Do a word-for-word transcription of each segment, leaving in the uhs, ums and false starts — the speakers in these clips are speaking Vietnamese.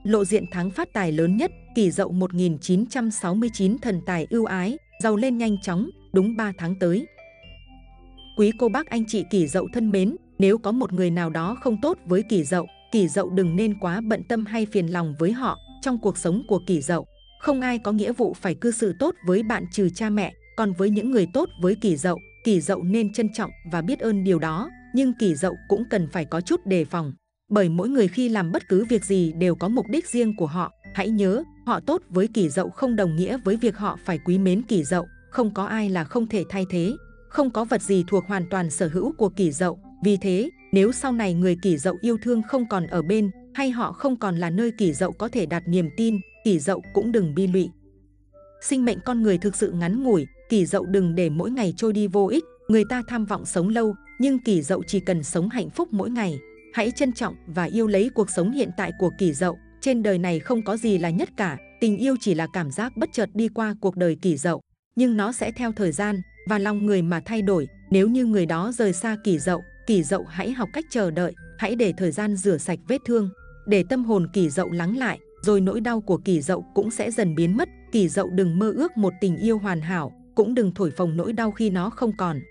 lộ diện tháng phát tài lớn nhất, Kỷ Dậu một nghìn chín trăm sáu mươi chín, thần tài ưu ái, giàu lên nhanh chóng, đúng ba tháng tới. Quý cô bác anh chị Kỷ Dậu thân mến, nếu có một người nào đó không tốt với Kỷ Dậu, Kỷ Dậu đừng nên quá bận tâm hay phiền lòng với họ. Trong cuộc sống của Kỷ Dậu, không ai có nghĩa vụ phải cư xử tốt với bạn trừ cha mẹ. Còn với những người tốt với Kỷ Dậu, Kỷ Dậu nên trân trọng và biết ơn điều đó. Nhưng Kỷ Dậu cũng cần phải có chút đề phòng. Bởi mỗi người khi làm bất cứ việc gì đều có mục đích riêng của họ. Hãy nhớ, họ tốt với Kỷ Dậu không đồng nghĩa với việc họ phải quý mến Kỷ Dậu. Không có ai là không thể thay thế. Không có vật gì thuộc hoàn toàn sở hữu của Kỷ Dậu. Vì thế, nếu sau này người Kỷ Dậu yêu thương không còn ở bên, hay họ không còn là nơi Kỷ Dậu có thể đặt niềm tin, Kỷ Dậu cũng đừng bi lụy. Sinh mệnh con người thực sự ngắn ngủi, Kỷ Dậu đừng để mỗi ngày trôi đi vô ích. Người ta tham vọng sống lâu, nhưng Kỷ Dậu chỉ cần sống hạnh phúc mỗi ngày. Hãy trân trọng và yêu lấy cuộc sống hiện tại của Kỷ Dậu. Trên đời này không có gì là nhất cả, tình yêu chỉ là cảm giác bất chợt đi qua cuộc đời Kỷ Dậu. Nhưng nó sẽ theo thời gian và lòng người mà thay đổi. Nếu như người đó rời xa Kỷ Dậu, Kỷ Dậu hãy học cách chờ đợi, hãy để thời gian rửa sạch vết thương, để tâm hồn Kỷ Dậu lắng lại, rồi nỗi đau của Kỷ Dậu cũng sẽ dần biến mất. Kỷ Dậu đừng mơ ước một tình yêu hoàn hảo, cũng đừng thổi phồng nỗi đau khi nó không còn.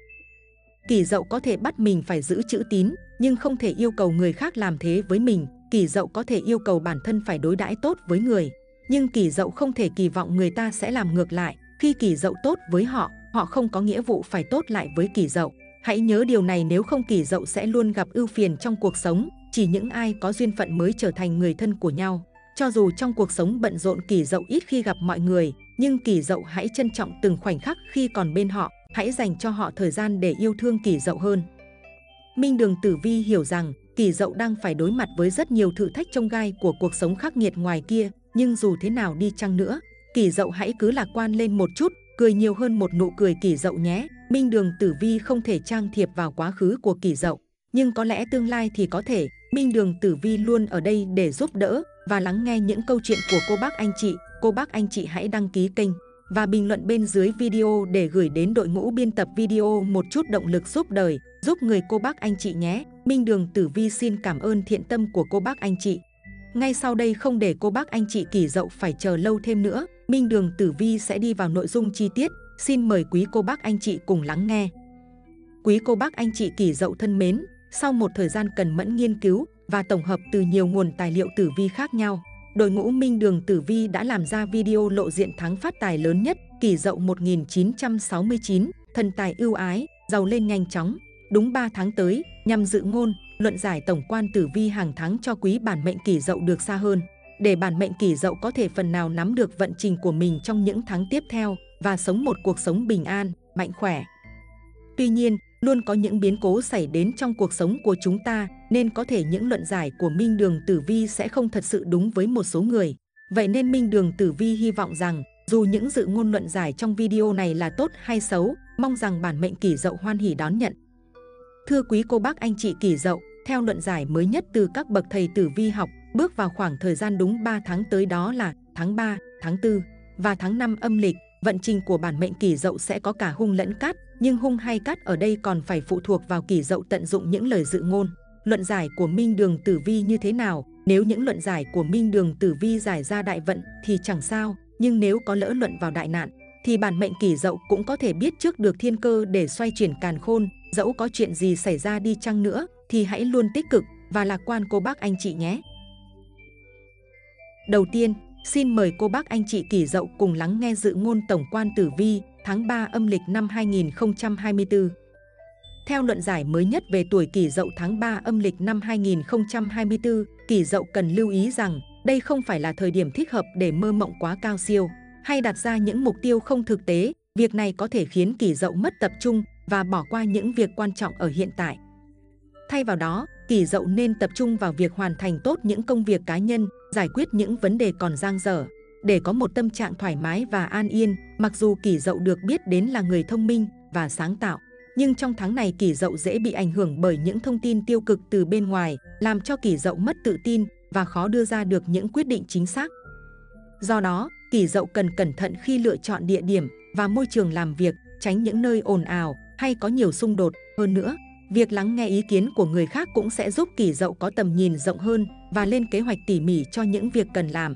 Kỷ Dậu có thể bắt mình phải giữ chữ tín, nhưng không thể yêu cầu người khác làm thế với mình. Kỷ Dậu có thể yêu cầu bản thân phải đối đãi tốt với người, nhưng Kỷ Dậu không thể kỳ vọng người ta sẽ làm ngược lại. Khi Kỷ Dậu tốt với họ, họ không có nghĩa vụ phải tốt lại với Kỷ Dậu. Hãy nhớ điều này, nếu không Kỷ Dậu sẽ luôn gặp ưu phiền trong cuộc sống. Chỉ những ai có duyên phận mới trở thành người thân của nhau. Cho dù trong cuộc sống bận rộn, Kỷ Dậu ít khi gặp mọi người, nhưng Kỷ Dậu hãy trân trọng từng khoảnh khắc khi còn bên họ. Hãy dành cho họ thời gian để yêu thương Kỷ Dậu hơn. Minh Đường Tử Vi hiểu rằng Kỷ Dậu đang phải đối mặt với rất nhiều thử thách chông gai của cuộc sống khắc nghiệt ngoài kia. Nhưng dù thế nào đi chăng nữa, Kỷ Dậu hãy cứ lạc quan lên một chút, cười nhiều hơn một nụ cười Kỷ Dậu nhé. Minh Đường Tử Vi không thể can thiệp vào quá khứ của Kỷ Dậu, nhưng có lẽ tương lai thì có thể. Minh Đường Tử Vi luôn ở đây để giúp đỡ và lắng nghe những câu chuyện của cô bác anh chị. Cô bác anh chị hãy đăng ký kênh và bình luận bên dưới video để gửi đến đội ngũ biên tập video một chút động lực giúp đời, giúp người cô bác anh chị nhé. Minh Đường Tử Vi xin cảm ơn thiện tâm của cô bác anh chị. Ngay sau đây, không để cô bác anh chị Kỷ Dậu phải chờ lâu thêm nữa, Minh Đường Tử Vi sẽ đi vào nội dung chi tiết. Xin mời quý cô bác anh chị cùng lắng nghe. Quý cô bác anh chị Kỷ Dậu thân mến, sau một thời gian cẩn mẫn nghiên cứu và tổng hợp từ nhiều nguồn tài liệu tử vi khác nhau, đội ngũ Minh Đường Tử Vi đã làm ra video lộ diện tháng phát tài lớn nhất, Kỷ Dậu một nghìn chín trăm sáu mươi chín, thần tài ưu ái, giàu lên nhanh chóng, đúng ba tháng tới, nhằm dự ngôn, luận giải tổng quan tử vi hàng tháng cho quý bản mệnh Kỷ Dậu được xa hơn, để bản mệnh Kỷ Dậu có thể phần nào nắm được vận trình của mình trong những tháng tiếp theo và sống một cuộc sống bình an, mạnh khỏe. Tuy nhiên, luôn có những biến cố xảy đến trong cuộc sống của chúng ta, nên có thể những luận giải của Minh Đường Tử Vi sẽ không thật sự đúng với một số người. Vậy nên Minh Đường Tử Vi hy vọng rằng, dù những dự ngôn luận giải trong video này là tốt hay xấu, mong rằng bản mệnh Kỷ Dậu hoan hỉ đón nhận. Thưa quý cô bác anh chị Kỷ Dậu, theo luận giải mới nhất từ các bậc thầy tử vi học, bước vào khoảng thời gian đúng ba tháng tới, đó là tháng ba, tháng tư và tháng năm âm lịch, vận trình của bản mệnh Kỷ Dậu sẽ có cả hung lẫn cát, nhưng hung hay cát ở đây còn phải phụ thuộc vào Kỷ Dậu tận dụng những lời dự ngôn. Luận giải của Minh Đường Tử Vi như thế nào? Nếu những luận giải của Minh Đường Tử Vi giải ra đại vận thì chẳng sao, nhưng nếu có lỡ luận vào đại nạn thì bản mệnh Kỷ Dậu cũng có thể biết trước được thiên cơ để xoay chuyển càn khôn. Dẫu có chuyện gì xảy ra đi chăng nữa thì hãy luôn tích cực và lạc quan cô bác anh chị nhé. Đầu tiên, xin mời cô bác anh chị Kỷ Dậu cùng lắng nghe dự ngôn tổng quan tử vi tháng ba âm lịch năm hai nghìn không trăm hai mươi tư. Theo luận giải mới nhất về tuổi Kỷ Dậu tháng ba âm lịch năm hai nghìn không trăm hai mươi tư, Kỷ Dậu cần lưu ý rằng đây không phải là thời điểm thích hợp để mơ mộng quá cao siêu hay đặt ra những mục tiêu không thực tế. Việc này có thể khiến Kỷ Dậu mất tập trung và bỏ qua những việc quan trọng ở hiện tại. Thay vào đó, Kỷ Dậu nên tập trung vào việc hoàn thành tốt những công việc cá nhân, giải quyết những vấn đề còn dang dở, để có một tâm trạng thoải mái và an yên. Mặc dù Kỷ Dậu được biết đến là người thông minh và sáng tạo, nhưng trong tháng này Kỷ Dậu dễ bị ảnh hưởng bởi những thông tin tiêu cực từ bên ngoài, làm cho Kỷ Dậu mất tự tin và khó đưa ra được những quyết định chính xác. Do đó, Kỷ Dậu cần cẩn thận khi lựa chọn địa điểm và môi trường làm việc, tránh những nơi ồn ào hay có nhiều xung đột. Hơn nữa, việc lắng nghe ý kiến của người khác cũng sẽ giúp Kỷ Dậu có tầm nhìn rộng hơn và lên kế hoạch tỉ mỉ cho những việc cần làm.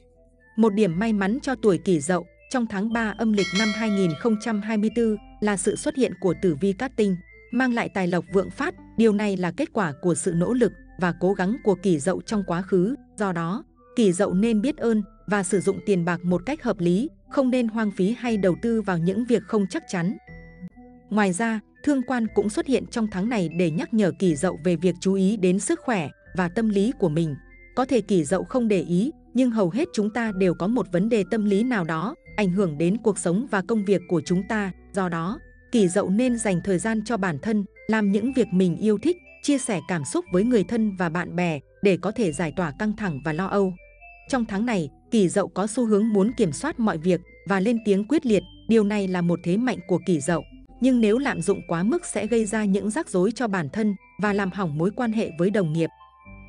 Một điểm may mắn cho tuổi Kỷ Dậu trong tháng ba âm lịch năm hai nghìn không trăm hai mươi tư là sự xuất hiện của tử vi cát tinh, mang lại tài lộc vượng phát. Điều này là kết quả của sự nỗ lực và cố gắng của Kỷ Dậu trong quá khứ. Do đó, Kỷ Dậu nên biết ơn và sử dụng tiền bạc một cách hợp lý, không nên hoang phí hay đầu tư vào những việc không chắc chắn. Ngoài ra, thương quan cũng xuất hiện trong tháng này để nhắc nhở Kỷ Dậu về việc chú ý đến sức khỏe và tâm lý của mình. Có thể Kỷ Dậu không để ý, nhưng hầu hết chúng ta đều có một vấn đề tâm lý nào đó ảnh hưởng đến cuộc sống và công việc của chúng ta. Do đó, Kỷ Dậu nên dành thời gian cho bản thân, làm những việc mình yêu thích, chia sẻ cảm xúc với người thân và bạn bè để có thể giải tỏa căng thẳng và lo âu. Trong tháng này, Kỷ Dậu có xu hướng muốn kiểm soát mọi việc và lên tiếng quyết liệt. Điều này là một thế mạnh của Kỷ Dậu, nhưng nếu lạm dụng quá mức sẽ gây ra những rắc rối cho bản thân và làm hỏng mối quan hệ với đồng nghiệp.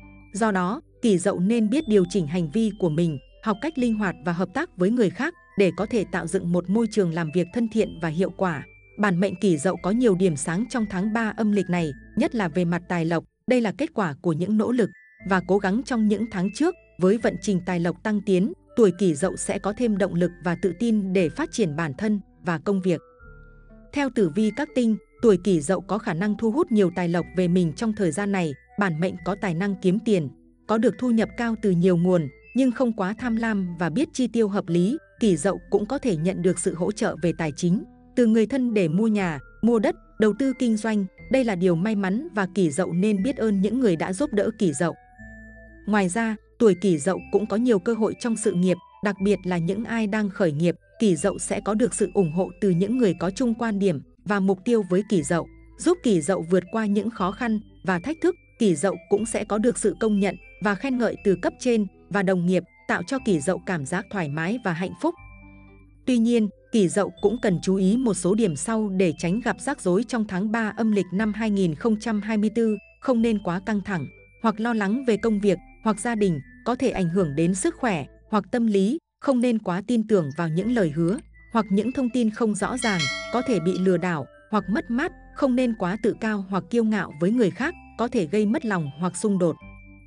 Do đó, Kỷ Dậu nên biết điều chỉnh hành vi của mình, học cách linh hoạt và hợp tác với người khác để có thể tạo dựng một môi trường làm việc thân thiện và hiệu quả. Bản mệnh Kỷ Dậu có nhiều điểm sáng trong tháng ba âm lịch này, nhất là về mặt tài lộc. Đây là kết quả của những nỗ lực và cố gắng trong những tháng trước. Với vận trình tài lộc tăng tiến, tuổi Kỷ Dậu sẽ có thêm động lực và tự tin để phát triển bản thân và công việc. Theo tử vi các tinh, tuổi Kỷ Dậu có khả năng thu hút nhiều tài lộc về mình trong thời gian này. Bản mệnh có tài năng kiếm tiền, có được thu nhập cao từ nhiều nguồn, nhưng không quá tham lam và biết chi tiêu hợp lý. Kỷ Dậu cũng có thể nhận được sự hỗ trợ về tài chính từ người thân để mua nhà, mua đất, đầu tư kinh doanh. Đây là điều may mắn và Kỷ Dậu nên biết ơn những người đã giúp đỡ Kỷ Dậu. Ngoài ra, tuổi Kỷ Dậu cũng có nhiều cơ hội trong sự nghiệp, đặc biệt là những ai đang khởi nghiệp. Kỷ Dậu sẽ có được sự ủng hộ từ những người có chung quan điểm và mục tiêu với Kỷ Dậu, giúp Kỷ Dậu vượt qua những khó khăn và thách thức. Kỷ Dậu cũng sẽ có được sự công nhận và khen ngợi từ cấp trên và đồng nghiệp, tạo cho Kỷ Dậu cảm giác thoải mái và hạnh phúc. Tuy nhiên, Kỷ Dậu cũng cần chú ý một số điểm sau để tránh gặp rắc rối trong tháng ba âm lịch năm hai nghìn không trăm hai mươi tư. Không nên quá căng thẳng hoặc lo lắng về công việc hoặc gia đình, có thể ảnh hưởng đến sức khỏe hoặc tâm lý. Không nên quá tin tưởng vào những lời hứa hoặc những thông tin không rõ ràng, có thể bị lừa đảo hoặc mất mát. Không nên quá tự cao hoặc kiêu ngạo với người khác, có thể gây mất lòng hoặc xung đột.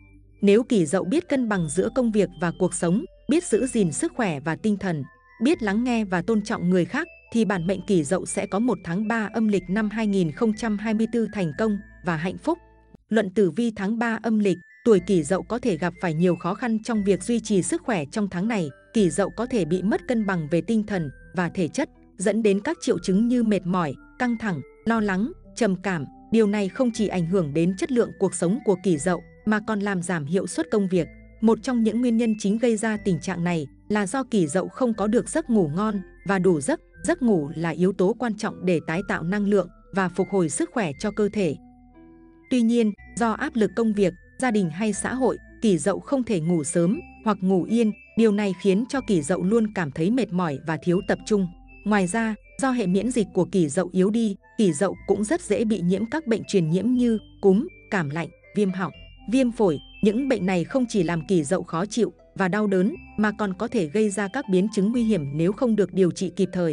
Nếu Kỷ Dậu biết cân bằng giữa công việc và cuộc sống, biết giữ gìn sức khỏe và tinh thần, biết lắng nghe và tôn trọng người khác, thì bản mệnh Kỷ Dậu sẽ có một tháng ba âm lịch năm hai nghìn không trăm hai mươi tư thành công và hạnh phúc. Luận tử vi tháng ba âm lịch, tuổi Kỷ Dậu có thể gặp phải nhiều khó khăn trong việc duy trì sức khỏe trong tháng này. Kỷ Dậu có thể bị mất cân bằng về tinh thần và thể chất, dẫn đến các triệu chứng như mệt mỏi, căng thẳng, lo lắng, trầm cảm. Điều này không chỉ ảnh hưởng đến chất lượng cuộc sống của Kỷ Dậu mà còn làm giảm hiệu suất công việc. Một trong những nguyên nhân chính gây ra tình trạng này là do Kỷ Dậu không có được giấc ngủ ngon và đủ giấc. Giấc ngủ là yếu tố quan trọng để tái tạo năng lượng và phục hồi sức khỏe cho cơ thể. Tuy nhiên, do áp lực công việc, gia đình hay xã hội, Kỷ Dậu không thể ngủ sớm hoặc ngủ yên. Điều này khiến cho Kỷ Dậu luôn cảm thấy mệt mỏi và thiếu tập trung. Ngoài ra, do hệ miễn dịch của Kỷ Dậu yếu đi, Kỷ Dậu cũng rất dễ bị nhiễm các bệnh truyền nhiễm như cúm, cảm lạnh, viêm họng, viêm phổi. Những bệnh này không chỉ làm Kỷ Dậu khó chịu và đau đớn mà còn có thể gây ra các biến chứng nguy hiểm nếu không được điều trị kịp thời.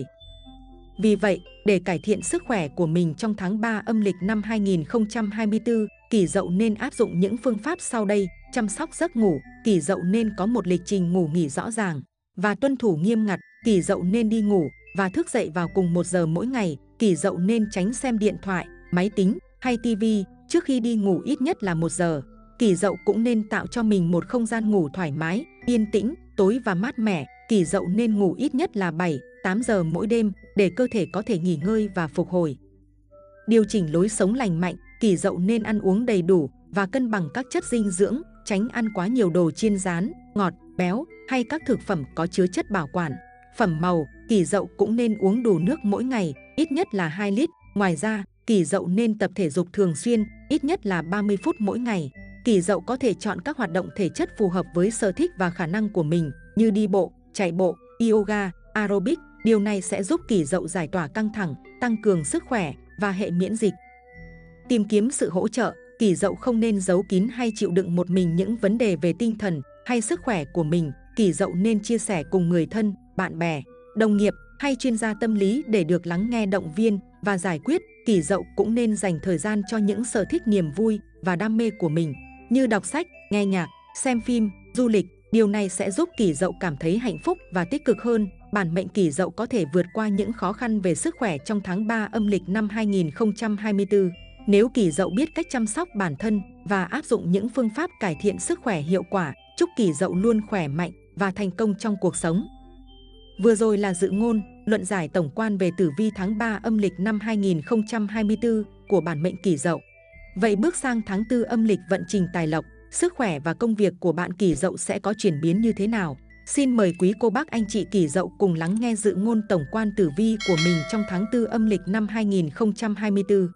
Vì vậy, để cải thiện sức khỏe của mình trong tháng ba âm lịch năm hai nghìn không trăm hai mươi tư, Kỷ Dậu nên áp dụng những phương pháp sau đây. Chăm sóc giấc ngủ, Kỷ Dậu nên có một lịch trình ngủ nghỉ rõ ràng và tuân thủ nghiêm ngặt. Kỷ Dậu nên đi ngủ và thức dậy vào cùng một giờ mỗi ngày. Kỷ Dậu nên tránh xem điện thoại, máy tính hay tivi trước khi đi ngủ ít nhất là một giờ. Kỷ Dậu cũng nên tạo cho mình một không gian ngủ thoải mái, yên tĩnh, tối và mát mẻ. Kỷ Dậu nên ngủ ít nhất là bảy đến tám giờ mỗi đêm để cơ thể có thể nghỉ ngơi và phục hồi. Điều chỉnh lối sống lành mạnh, Kỷ Dậu nên ăn uống đầy đủ và cân bằng các chất dinh dưỡng, tránh ăn quá nhiều đồ chiên rán, ngọt, béo hay các thực phẩm có chứa chất bảo quản, phẩm màu. Kỷ Dậu cũng nên uống đủ nước mỗi ngày, ít nhất là hai lít. Ngoài ra, Kỷ Dậu nên tập thể dục thường xuyên, ít nhất là ba mươi phút mỗi ngày. Kỷ Dậu có thể chọn các hoạt động thể chất phù hợp với sở thích và khả năng của mình như đi bộ, chạy bộ, yoga, aerobic. Điều này sẽ giúp Kỷ Dậu giải tỏa căng thẳng, tăng cường sức khỏe và hệ miễn dịch. Tìm kiếm sự hỗ trợ, Kỷ Dậu không nên giấu kín hay chịu đựng một mình những vấn đề về tinh thần hay sức khỏe của mình. Kỷ Dậu nên chia sẻ cùng người thân, bạn bè, đồng nghiệp hay chuyên gia tâm lý để được lắng nghe, động viên và giải quyết. Kỷ Dậu cũng nên dành thời gian cho những sở thích, niềm vui và đam mê của mình như đọc sách, nghe nhạc, xem phim, du lịch. Điều này sẽ giúp Kỷ Dậu cảm thấy hạnh phúc và tích cực hơn. Bản mệnh Kỷ Dậu có thể vượt qua những khó khăn về sức khỏe trong tháng ba âm lịch năm hai nghìn không trăm hai mươi tư. Nếu Kỷ Dậu biết cách chăm sóc bản thân và áp dụng những phương pháp cải thiện sức khỏe hiệu quả, chúc Kỷ Dậu luôn khỏe mạnh và thành công trong cuộc sống. Vừa rồi là dự ngôn, luận giải tổng quan về tử vi tháng ba âm lịch năm hai nghìn không trăm hai mươi tư của bản mệnh Kỷ Dậu. Vậy bước sang tháng tư âm lịch vận trình tài lộc, sức khỏe và công việc của bạn Kỷ Dậu sẽ có chuyển biến như thế nào? Xin mời quý cô bác anh chị Kỷ Dậu cùng lắng nghe dự ngôn tổng quan tử vi của mình trong tháng tư âm lịch năm hai nghìn không trăm hai mươi tư.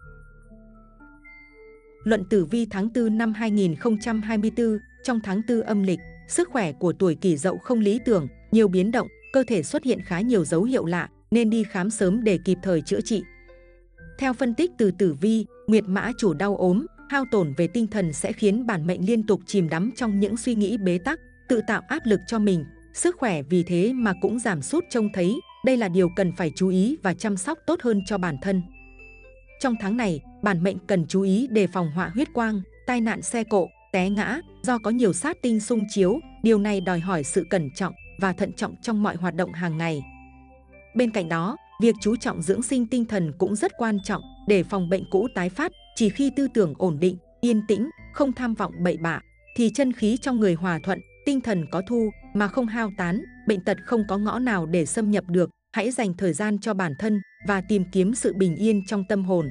Luận tử vi tháng tư năm hai nghìn không trăm hai mươi tư. Trong tháng tư âm lịch, sức khỏe của tuổi Kỷ Dậu không lý tưởng, nhiều biến động, cơ thể xuất hiện khá nhiều dấu hiệu lạ, nên đi khám sớm để kịp thời chữa trị. Theo phân tích từ tử vi, Nguyệt Mã chủ đau ốm, hao tổn về tinh thần sẽ khiến bản mệnh liên tục chìm đắm trong những suy nghĩ bế tắc, tự tạo áp lực cho mình. Sức khỏe vì thế mà cũng giảm sút trông thấy, đây là điều cần phải chú ý và chăm sóc tốt hơn cho bản thân. Trong tháng này, bản mệnh cần chú ý đề phòng họa huyết quang, tai nạn xe cộ, té ngã do có nhiều sát tinh xung chiếu, điều này đòi hỏi sự cẩn trọng và thận trọng trong mọi hoạt động hàng ngày. Bên cạnh đó, việc chú trọng dưỡng sinh tinh thần cũng rất quan trọng để phòng bệnh cũ tái phát. Chỉ khi tư tưởng ổn định, yên tĩnh, không tham vọng bậy bạ, thì chân khí trong người hòa thuận, tinh thần có thu mà không hao tán, bệnh tật không có ngõ nào để xâm nhập được. Hãy dành thời gian cho bản thân và tìm kiếm sự bình yên trong tâm hồn.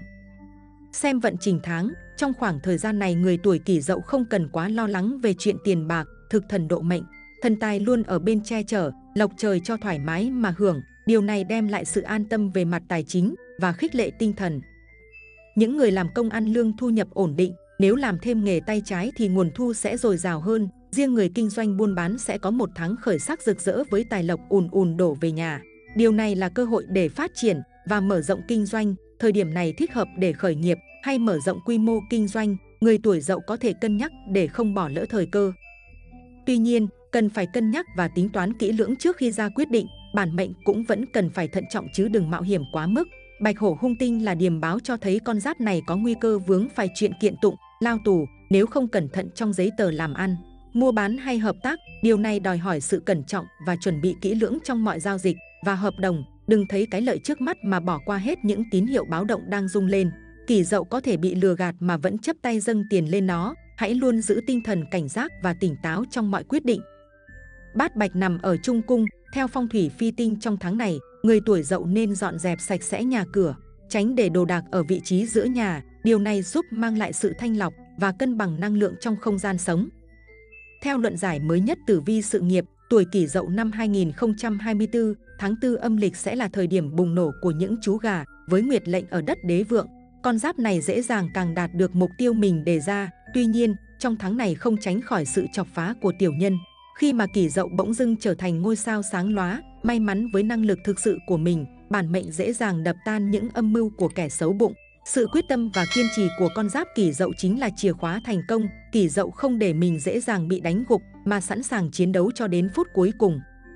Xem vận trình tháng, trong khoảng thời gian này người tuổi Kỷ Dậu không cần quá lo lắng về chuyện tiền bạc, thực thần độ mệnh. Thần tài luôn ở bên che chở, lộc trời cho thoải mái mà hưởng, điều này đem lại sự an tâm về mặt tài chính và khích lệ tinh thần. Những người làm công ăn lương thu nhập ổn định, nếu làm thêm nghề tay trái thì nguồn thu sẽ dồi dào hơn. Riêng người kinh doanh buôn bán sẽ có một tháng khởi sắc rực rỡ với tài lộc ùn ùn đổ về nhà. Điều này là cơ hội để phát triển và mở rộng kinh doanh. Thời điểm này thích hợp để khởi nghiệp hay mở rộng quy mô kinh doanh. Người tuổi Dậu có thể cân nhắc để không bỏ lỡ thời cơ. Tuy nhiên, cần phải cân nhắc và tính toán kỹ lưỡng trước khi ra quyết định. Bản mệnh cũng vẫn cần phải thận trọng chứ đừng mạo hiểm quá mức. Bạch hổ hung tinh là điềm báo cho thấy con giáp này có nguy cơ vướng phải chuyện kiện tụng, lao tù nếu không cẩn thận trong giấy tờ làm ăn, mua bán hay hợp tác. Điều này đòi hỏi sự cẩn trọng và chuẩn bị kỹ lưỡng trong mọi giao dịch và hợp đồng. Đừng thấy cái lợi trước mắt mà bỏ qua hết những tín hiệu báo động đang rung lên. Kỷ Dậu có thể bị lừa gạt mà vẫn chấp tay dâng tiền lên nó. Hãy luôn giữ tinh thần cảnh giác và tỉnh táo trong mọi quyết định. Bát Bạch nằm ở trung cung. Theo phong thủy phi tinh trong tháng này, người tuổi Dậu nên dọn dẹp sạch sẽ nhà cửa, tránh để đồ đạc ở vị trí giữa nhà. Điều này giúp mang lại sự thanh lọc và cân bằng năng lượng trong không gian sống. Theo luận giải mới nhất tử vi sự nghiệp, tuổi Kỷ Dậu năm hai nghìn không trăm hai mươi tư, tháng tư âm lịch sẽ là thời điểm bùng nổ của những chú gà. Với nguyệt lệnh ở đất đế vượng, con giáp này dễ dàng càng đạt được mục tiêu mình đề ra. Tuy nhiên, trong tháng này không tránh khỏi sự chọc phá của tiểu nhân. Khi mà Kỷ Dậu bỗng dưng trở thành ngôi sao sáng lóa, may mắn với năng lực thực sự của mình, bản mệnh dễ dàng đập tan những âm mưu của kẻ xấu bụng. Sự quyết tâm và kiên trì của con giáp Kỷ Dậu chính là chìa khóa thành công. Kỷ Dậu không để mình dễ dàng bị đánh gục mà sẵn sàng chiến đấu cho đến phút cuối cùng.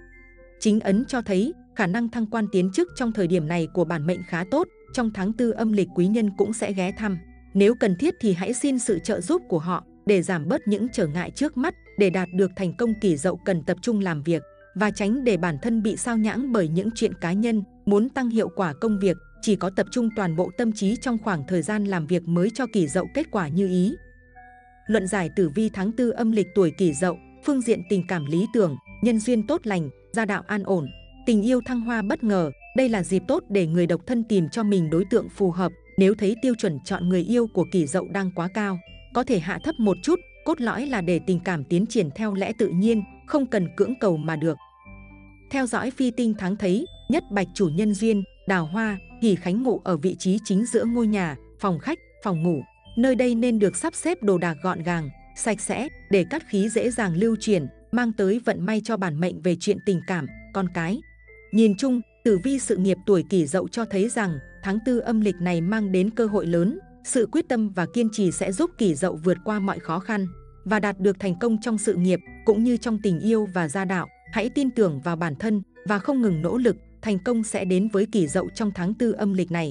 Chính ấn cho thấy khả năng thăng quan tiến chức trong thời điểm này của bản mệnh khá tốt. Trong tháng tư âm lịch quý nhân cũng sẽ ghé thăm. Nếu cần thiết thì hãy xin sự trợ giúp của họ để giảm bớt những trở ngại trước mắt. Để đạt được thành công, Kỷ Dậu cần tập trung làm việc và tránh để bản thân bị sao nhãng bởi những chuyện cá nhân. Muốn tăng hiệu quả công việc, chỉ có tập trung toàn bộ tâm trí trong khoảng thời gian làm việc mới cho Kỷ Dậu kết quả như ý. Luận giải tử vi tháng tư âm lịch tuổi Kỷ Dậu, phương diện tình cảm lý tưởng, nhân duyên tốt lành, gia đạo an ổn, tình yêu thăng hoa bất ngờ. Đây là dịp tốt để người độc thân tìm cho mình đối tượng phù hợp. Nếu thấy tiêu chuẩn chọn người yêu của Kỷ Dậu đang quá cao, có thể hạ thấp một chút. Cốt lõi là để tình cảm tiến triển theo lẽ tự nhiên, không cần cưỡng cầu mà được. Theo dõi phi tinh tháng thấy, nhất bạch chủ nhân duyên, đào hoa, hỷ khánh ngụ ở vị trí chính giữa ngôi nhà, phòng khách, phòng ngủ. Nơi đây nên được sắp xếp đồ đạc gọn gàng, sạch sẽ để cát khí dễ dàng lưu chuyển, mang tới vận may cho bản mệnh về chuyện tình cảm, con cái. Nhìn chung, tử vi sự nghiệp tuổi Kỷ Dậu cho thấy rằng tháng tư âm lịch này mang đến cơ hội lớn. Sự quyết tâm và kiên trì sẽ giúp Kỷ Dậu vượt qua mọi khó khăn và đạt được thành công trong sự nghiệp cũng như trong tình yêu và gia đạo. Hãy tin tưởng vào bản thân và không ngừng nỗ lực, thành công sẽ đến với Kỷ Dậu trong tháng tư âm lịch này.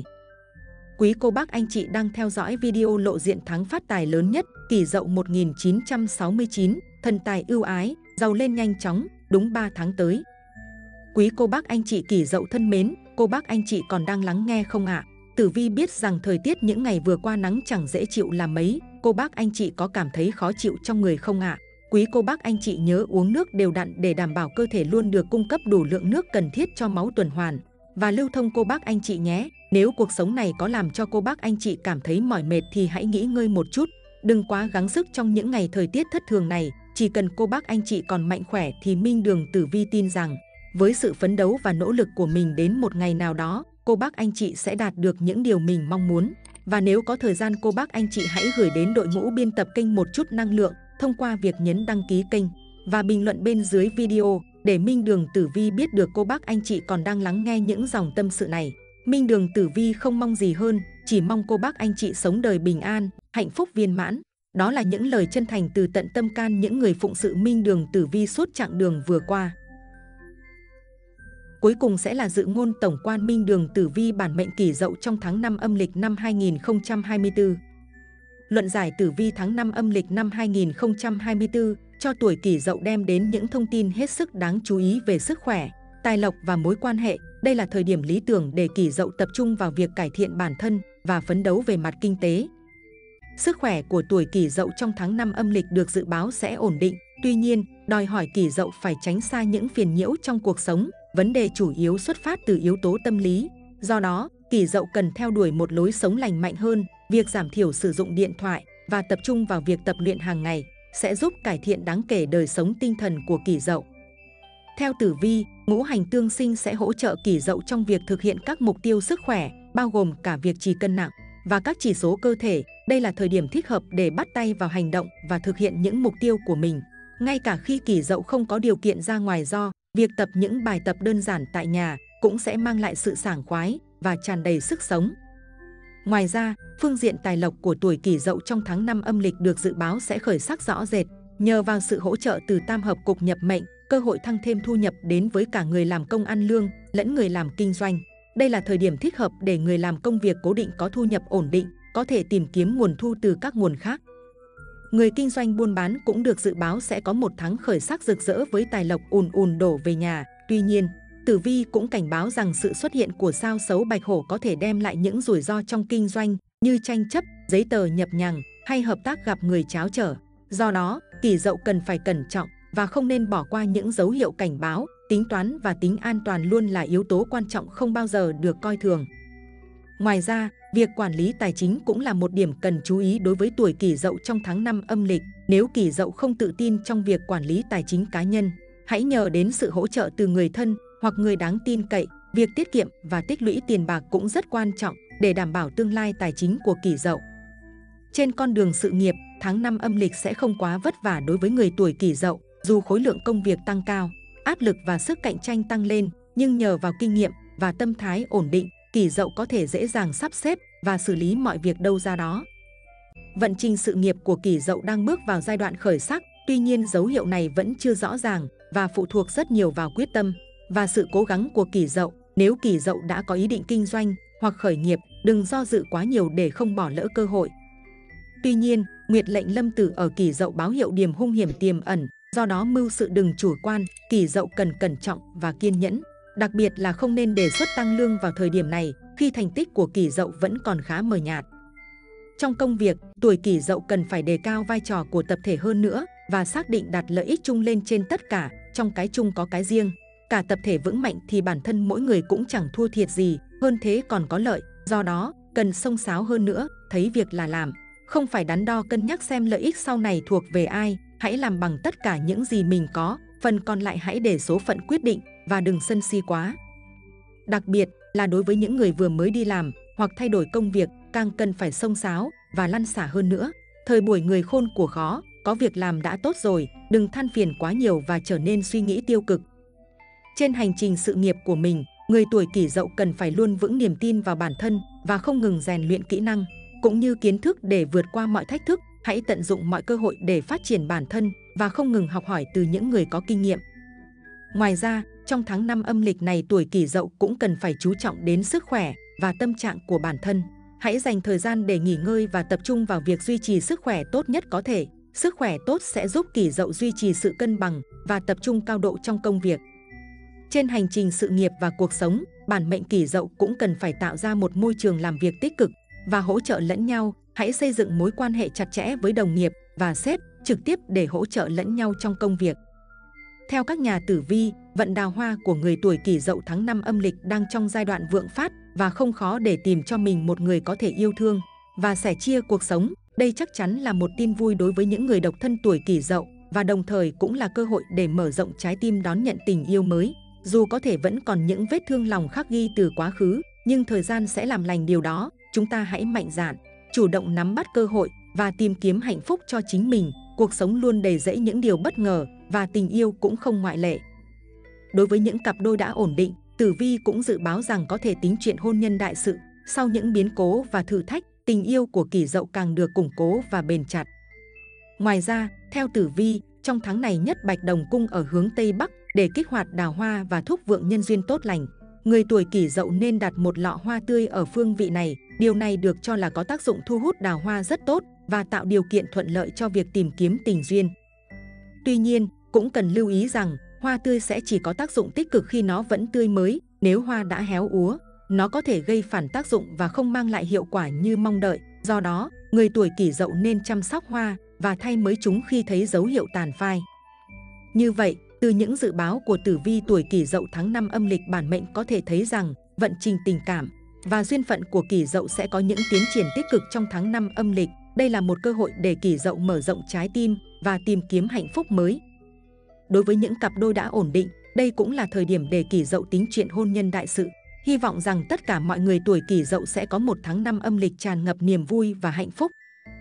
Quý cô bác anh chị đang theo dõi video lộ diện tháng phát tài lớn nhất Kỷ Dậu một nghìn chín trăm sáu mươi chín, thần tài ưu ái, giàu lên nhanh chóng, đúng ba tháng tới. Quý cô bác anh chị Kỷ Dậu thân mến, cô bác anh chị còn đang lắng nghe không ạ? À? Tử Vi biết rằng thời tiết những ngày vừa qua nắng chẳng dễ chịu là mấy, cô bác anh chị có cảm thấy khó chịu trong người không ạ? À? Quý cô bác anh chị nhớ uống nước đều đặn để đảm bảo cơ thể luôn được cung cấp đủ lượng nước cần thiết cho máu tuần hoàn và lưu thông cô bác anh chị nhé. Nếu cuộc sống này có làm cho cô bác anh chị cảm thấy mỏi mệt thì hãy nghỉ ngơi một chút, đừng quá gắng sức trong những ngày thời tiết thất thường này. Chỉ cần cô bác anh chị còn mạnh khỏe thì Minh Đường Tử Vi tin rằng với sự phấn đấu và nỗ lực của mình đến một ngày nào đó, cô bác anh chị sẽ đạt được những điều mình mong muốn. Và nếu có thời gian cô bác anh chị hãy gửi đến đội ngũ biên tập kênh một chút năng lượng thông qua việc nhấn đăng ký kênh và bình luận bên dưới video để Minh Đường Tử Vi biết được cô bác anh chị còn đang lắng nghe những dòng tâm sự này. Minh Đường Tử Vi không mong gì hơn, chỉ mong cô bác anh chị sống đời bình an, hạnh phúc viên mãn. Đó là những lời chân thành từ tận tâm can những người phụng sự Minh Đường Tử Vi suốt chặng đường vừa qua. Cuối cùng sẽ là dự ngôn tổng quan Minh Đường Tử Vi bản mệnh Kỷ Dậu trong tháng năm âm lịch năm hai nghìn không trăm hai mươi tư. Luận giải tử vi tháng năm âm lịch năm hai nghìn không trăm hai mươi tư cho tuổi Kỷ Dậu đem đến những thông tin hết sức đáng chú ý về sức khỏe, tài lộc và mối quan hệ. Đây là thời điểm lý tưởng để Kỷ Dậu tập trung vào việc cải thiện bản thân và phấn đấu về mặt kinh tế. Sức khỏe của tuổi Kỷ Dậu trong tháng năm âm lịch được dự báo sẽ ổn định. Tuy nhiên, đòi hỏi Kỷ Dậu phải tránh xa những phiền nhiễu trong cuộc sống. Vấn đề chủ yếu xuất phát từ yếu tố tâm lý. Do đó, Kỷ Dậu cần theo đuổi một lối sống lành mạnh hơn. Việc giảm thiểu sử dụng điện thoại và tập trung vào việc tập luyện hàng ngày sẽ giúp cải thiện đáng kể đời sống tinh thần của Kỷ Dậu. Theo tử vi, ngũ hành tương sinh sẽ hỗ trợ Kỷ Dậu trong việc thực hiện các mục tiêu sức khỏe, bao gồm cả việc trì cân nặng và các chỉ số cơ thể. Đây là thời điểm thích hợp để bắt tay vào hành động và thực hiện những mục tiêu của mình. Ngay cả khi Kỷ Dậu không có điều kiện ra ngoài do việc tập những bài tập đơn giản tại nhà cũng sẽ mang lại sự sảng khoái và tràn đầy sức sống. Ngoài ra, phương diện tài lộc của tuổi Kỷ Dậu trong tháng năm âm lịch được dự báo sẽ khởi sắc rõ rệt. Nhờ vào sự hỗ trợ từ tam hợp cục nhập mệnh, cơ hội thăng thêm thu nhập đến với cả người làm công ăn lương lẫn người làm kinh doanh. Đây là thời điểm thích hợp để người làm công việc cố định có thu nhập ổn định, có thể tìm kiếm nguồn thu từ các nguồn khác. Người kinh doanh buôn bán cũng được dự báo sẽ có một tháng khởi sắc rực rỡ với tài lộc ùn ùn đổ về nhà. Tuy nhiên, tử vi cũng cảnh báo rằng sự xuất hiện của sao xấu bạch hổ có thể đem lại những rủi ro trong kinh doanh như tranh chấp, giấy tờ nhập nhằng hay hợp tác gặp người tráo trở. Do đó, Kỷ Dậu cần phải cẩn trọng và không nên bỏ qua những dấu hiệu cảnh báo. Tính toán và tính an toàn luôn là yếu tố quan trọng không bao giờ được coi thường. Ngoài ra, việc quản lý tài chính cũng là một điểm cần chú ý đối với tuổi Kỷ Dậu trong tháng năm âm lịch. Nếu Kỷ Dậu không tự tin trong việc quản lý tài chính cá nhân, hãy nhờ đến sự hỗ trợ từ người thân hoặc người đáng tin cậy. Việc tiết kiệm và tích lũy tiền bạc cũng rất quan trọng để đảm bảo tương lai tài chính của Kỷ Dậu. Trên con đường sự nghiệp, tháng năm âm lịch sẽ không quá vất vả đối với người tuổi Kỷ Dậu. Dù khối lượng công việc tăng cao, áp lực và sức cạnh tranh tăng lên, nhưng nhờ vào kinh nghiệm và tâm thái ổn định, Kỷ Dậu có thể dễ dàng sắp xếp và xử lý mọi việc đâu ra đó. Vận trình sự nghiệp của Kỷ Dậu đang bước vào giai đoạn khởi sắc, tuy nhiên dấu hiệu này vẫn chưa rõ ràng và phụ thuộc rất nhiều vào quyết tâm và sự cố gắng của Kỷ Dậu. Nếu Kỷ Dậu đã có ý định kinh doanh hoặc khởi nghiệp, đừng do dự quá nhiều để không bỏ lỡ cơ hội. Tuy nhiên, Nguyệt lệnh lâm tử ở Kỷ Dậu báo hiệu điểm hung hiểm tiềm ẩn, do đó mưu sự đừng chủ quan. Kỷ Dậu cần cẩn trọng và kiên nhẫn, đặc biệt là không nên đề xuất tăng lương vào thời điểm này khi thành tích của Kỷ Dậu vẫn còn khá mờ nhạt. Trong công việc, tuổi Kỷ Dậu cần phải đề cao vai trò của tập thể hơn nữa và xác định đặt lợi ích chung lên trên tất cả. Trong cái chung có cái riêng, cả tập thể vững mạnh thì bản thân mỗi người cũng chẳng thua thiệt gì, hơn thế còn có lợi. Do đó, cần xông xáo hơn nữa, thấy việc là làm, không phải đắn đo cân nhắc xem lợi ích sau này thuộc về ai. Hãy làm bằng tất cả những gì mình có, phần còn lại hãy để số phận quyết định và đừng sân si quá. Đặc biệt là đối với những người vừa mới đi làm hoặc thay đổi công việc, càng cần phải xông xáo và lăn xả hơn nữa. Thời buổi người khôn của khó, có việc làm đã tốt rồi, đừng than phiền quá nhiều và trở nên suy nghĩ tiêu cực. Trên hành trình sự nghiệp của mình, người tuổi Kỷ Dậu cần phải luôn vững niềm tin vào bản thân và không ngừng rèn luyện kỹ năng cũng như kiến thức để vượt qua mọi thách thức. Hãy tận dụng mọi cơ hội để phát triển bản thân và không ngừng học hỏi từ những người có kinh nghiệm. Ngoài ra, trong tháng năm âm lịch này, tuổi Kỷ Dậu cũng cần phải chú trọng đến sức khỏe và tâm trạng của bản thân. Hãy dành thời gian để nghỉ ngơi và tập trung vào việc duy trì sức khỏe tốt nhất có thể. sức khỏe tốt sẽ giúp Kỷ Dậu duy trì sự cân bằng và tập trung cao độ trong công việc. Trên hành trình sự nghiệp và cuộc sống, bản mệnh Kỷ Dậu cũng cần phải tạo ra một môi trường làm việc tích cực và hỗ trợ lẫn nhau. Hãy xây dựng mối quan hệ chặt chẽ với đồng nghiệp và sếp trực tiếp để hỗ trợ lẫn nhau trong công việc. Theo các nhà tử vi, vận đào hoa của người tuổi Kỷ Dậu tháng năm âm lịch đang trong giai đoạn vượng phát và không khó để tìm cho mình một người có thể yêu thương và sẻ chia cuộc sống. Đây chắc chắn là một tin vui đối với những người độc thân tuổi Kỷ Dậu và đồng thời cũng là cơ hội để mở rộng trái tim đón nhận tình yêu mới. Dù có thể vẫn còn những vết thương lòng khắc ghi từ quá khứ, nhưng thời gian sẽ làm lành điều đó. Chúng ta hãy mạnh dạn, chủ động nắm bắt cơ hội và tìm kiếm hạnh phúc cho chính mình. Cuộc sống luôn đầy rẫy những điều bất ngờ và tình yêu cũng không ngoại lệ. Đối với những cặp đôi đã ổn định, tử vi cũng dự báo rằng có thể tính chuyện hôn nhân đại sự. Sau những biến cố và thử thách, tình yêu của Kỷ Dậu càng được củng cố và bền chặt. Ngoài ra, theo tử vi, trong tháng này nhất Bạch Đồng cung ở hướng Tây Bắc để kích hoạt đào hoa và thúc vượng nhân duyên tốt lành. Người tuổi Kỷ Dậu nên đặt một lọ hoa tươi ở phương vị này. Điều này được cho là có tác dụng thu hút đào hoa rất tốt và tạo điều kiện thuận lợi cho việc tìm kiếm tình duyên. Tuy nhiên, cũng cần lưu ý rằng hoa tươi sẽ chỉ có tác dụng tích cực khi nó vẫn tươi mới. Nếu hoa đã héo úa, nó có thể gây phản tác dụng và không mang lại hiệu quả như mong đợi. Do đó, người tuổi Kỷ Dậu nên chăm sóc hoa và thay mới chúng khi thấy dấu hiệu tàn phai. Như vậy, từ những dự báo của tử vi tuổi Kỷ Dậu tháng năm âm lịch, bản mệnh có thể thấy rằng vận trình tình cảm và duyên phận của Kỷ Dậu sẽ có những tiến triển tích cực trong tháng năm âm lịch. Đây là một cơ hội để Kỷ Dậu mở rộng trái tim và tìm kiếm hạnh phúc mới. Đối với những cặp đôi đã ổn định, đây cũng là thời điểm để Kỷ Dậu tính chuyện hôn nhân đại sự. Hy vọng rằng tất cả mọi người tuổi Kỷ Dậu sẽ có một tháng năm âm lịch tràn ngập niềm vui và hạnh phúc.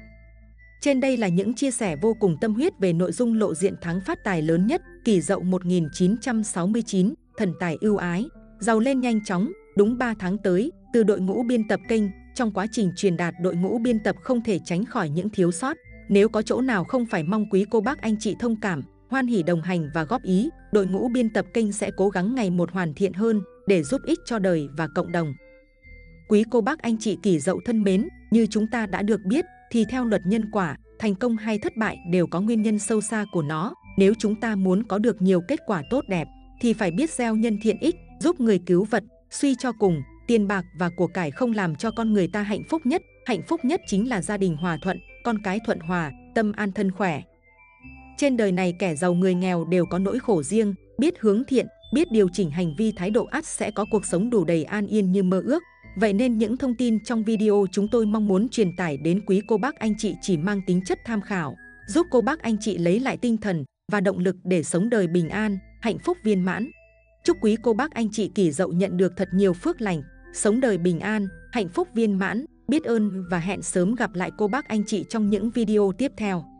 Trên đây là những chia sẻ vô cùng tâm huyết về nội dung lộ diện tháng phát tài lớn nhất. Kỷ Dậu một nghìn chín trăm sáu mươi chín, thần tài ưu ái, giàu lên nhanh chóng, đúng ba tháng tới. Từ đội ngũ biên tập kênh, trong quá trình truyền đạt, đội ngũ biên tập không thể tránh khỏi những thiếu sót. Nếu có chỗ nào không phải, mong quý cô bác anh chị thông cảm, hoan hỉ đồng hành và góp ý. Đội ngũ biên tập kênh sẽ cố gắng ngày một hoàn thiện hơn để giúp ích cho đời và cộng đồng. Quý cô bác anh chị Kỷ Dậu thân mến, như chúng ta đã được biết thì theo luật nhân quả, thành công hay thất bại đều có nguyên nhân sâu xa của nó. Nếu chúng ta muốn có được nhiều kết quả tốt đẹp thì phải biết gieo nhân thiện ích, giúp người cứu vật. Suy cho cùng, tiền bạc và của cải không làm cho con người ta hạnh phúc nhất. Hạnh phúc nhất chính là gia đình hòa thuận, con cái thuận hòa, tâm an thân khỏe. Trên đời này kẻ giàu người nghèo đều có nỗi khổ riêng, biết hướng thiện, biết điều chỉnh hành vi thái độ ắt sẽ có cuộc sống đủ đầy an yên như mơ ước. Vậy nên những thông tin trong video chúng tôi mong muốn truyền tải đến quý cô bác anh chị chỉ mang tính chất tham khảo, giúp cô bác anh chị lấy lại tinh thần và động lực để sống đời bình an, hạnh phúc viên mãn. Chúc quý cô bác anh chị Kỷ Dậu nhận được thật nhiều phước lành, sống đời bình an, hạnh phúc viên mãn. Biết ơn và hẹn sớm gặp lại cô bác anh chị trong những video tiếp theo.